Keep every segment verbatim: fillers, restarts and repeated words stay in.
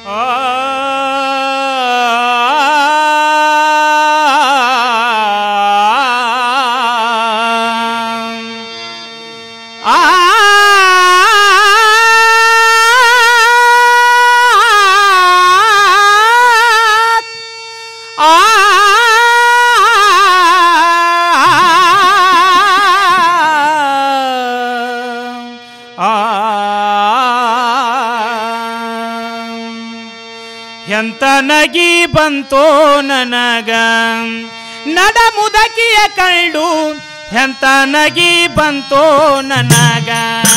ಎಂತ ನಗಿ ಬಂತೋ ನನಗ ನಡ ಮುದಕಿಯ ಕಂಡು ಎಂತ ನಗಿ ಬಂತೋ ನನಗ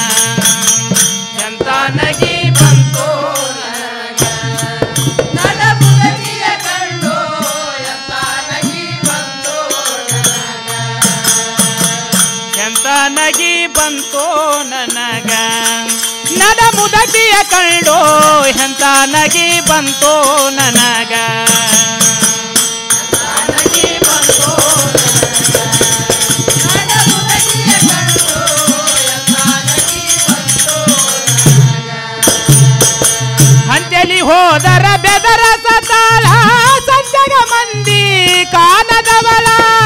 ಎಂತ ನಗಿ ಬಂತೋ ನನಗ ನಡ ಮುದಕಿಯ ಕಂಡು ಎಂತ ನಗಿ ಬಂತೋ ನನಗ ಎಂತ ನಗಿ ಬಂತೋ ನನಗ ನಡ ಮುದಕಿಯ ಕಂಡು ಎಂತ ನಗಿ ಬಂತೋ ನನಗ ನಗಿ ಬಂತೋ ನಡ ಮುದಕಿಯ ಕಂಡು ಎಂತ ನಗಿ ಬಂತೋ ನನಗ ಅಂತೆಲಿ ಹೋದರ ಬೆದರ ಸತಾಳ ಸಂಜಗ ಮಂದಿ ಕಾನದವಳ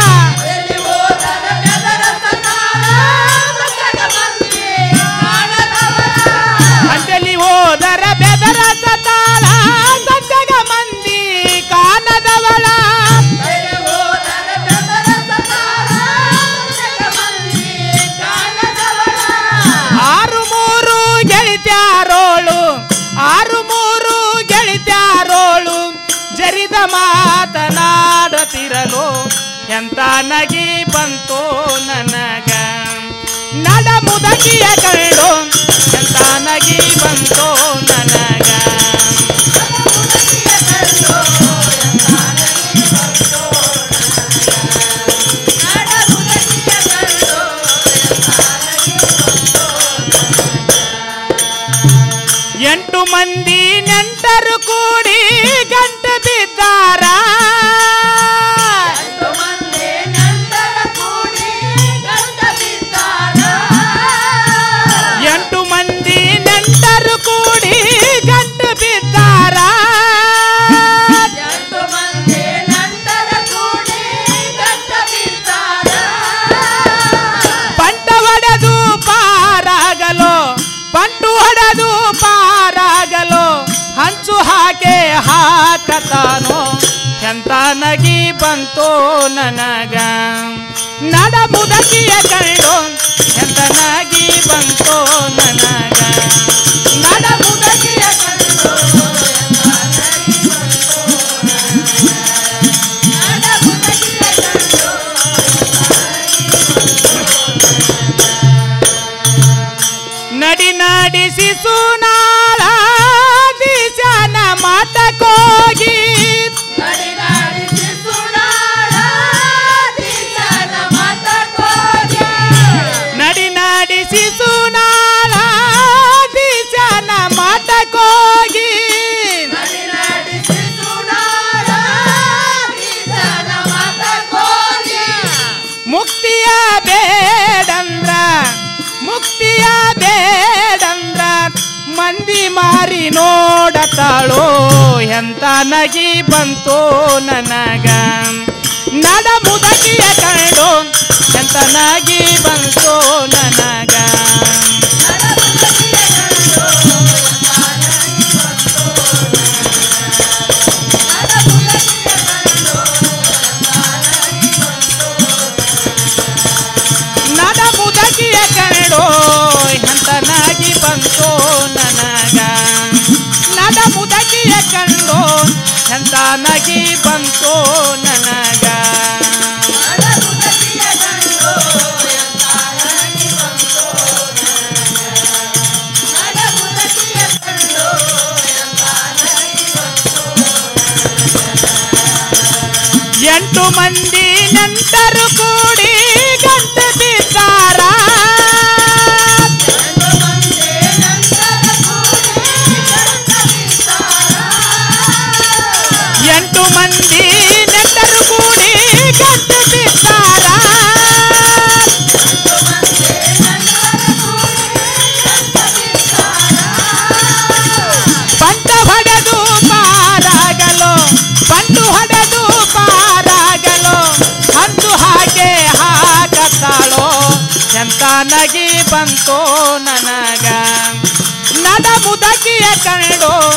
ಹೋದರ ಬೆದರ ಸತಾಳ ಸಂಜಗ ಮಂದಿ ಕಾನದವಳ ಆರು ಮೂರು ಗೆಳಿತ್ಯಾರೋಳು ಆರು ಮೂರು ಗೆಳಿತ್ಯಾರೋಳು ಜರಿದ ಮಾತನಾಡುತ್ತಿರಲು ಎಂತ ನಗಿ ಬಂತೋ ನನಗ ನಡ ಮುದಕಿಯ ಕಂಡು ಎಂತ ನಗಿ ಬಂತೋ ನನಗ ಎಂಟು ಮಂದಿ ನೆಂಟರು ಕೂಡಿ ಗಂಟು ಬಿದ್ದಾರ ಎಂಟು ಮಂದಿ ನೆಂಟರು ಕೂಡಿ ಗಂಟು ಬಿದ್ದಾರ ಪಂಟ ಹೊಡೆದು ಪಾರಾಗಲು ಪಂಟು ಹೊಡೆದು ಪಾರಾಗಲು ಹಂಚು ಹಾಕೆ ಹಾಕತಾನೋ ಎಂತ ನಗಿ ಬಂತೋ ನನಗ ನಡ ಮುದಕಿಯ ಕಂಡು ಎಂತ ನಗಿ ಬಂತೋ ನನಗ ನಡ ಮುದಕಿಯ ಕಂಡು ನಡ ಮುದಕಿಯ ಕಂಡು ನಡಿ ನಾಡಿಸಿ ಸುನಾಳ ದಿಶಾನ ಮಠಕ್ಕೋಗಿ ನಡಿ ನಾಡಿಸಿ ಸುನಾಳ ದಿಶಾನ ಮಠಕ್ಕೋಗಿ ನಡಿ ನಾಡಿಸಿ ಸುನಾಳ ದಿಶಾನ ಮಠಕ್ಕೋಗಿ ನಡಿ ನಾಡಿಸಿ ಸುನಾಳ ದಿಶಾನ ಮಠಕ್ಕೋಗಿ ಮುಕ್ತಿಯ ಬೇಡಂದ್ರ ಮುಕ್ತಿಯ ಬೇಡಂದ್ರ ಮಂದಿ ಮಾರಿ ನೋಡತಾಳೋ ಎಂತ ನಗಿ ಬಂತೋ ನನಗ ನಡ ಮುದಕಿಯ ಕಂಡು ಎಂತ ನಗಿ ಬಂತೋ ನನಗ ನಡ ಮುದಕಿಯ ಕಂಡು ಎಂತ ನಗಿ ಬಂತೋ ನನಗ ನಡ ಮುದಕಿಯ ಕಂಡು ಎಂತ ನಗಿ ಬಂತೋ ನನಗ ಎಂಟು ಮಂದಿ ನೆಂಟರು ಕೂಡಿ ಗಂಟು ಬಿದ್ದಾರ ಎಂಟು ಮಂದಿ ನೆಂಟರು ಕೂಡಿ ಗಂಟು ಬಿದ್ದಾರ ಪಂಟ ಹೊಡೆದು ಅಂತ ನಗಿ ಬಂತೋ ನನಗ ನಡ ಮುದಕಿಯ ಕಂಡು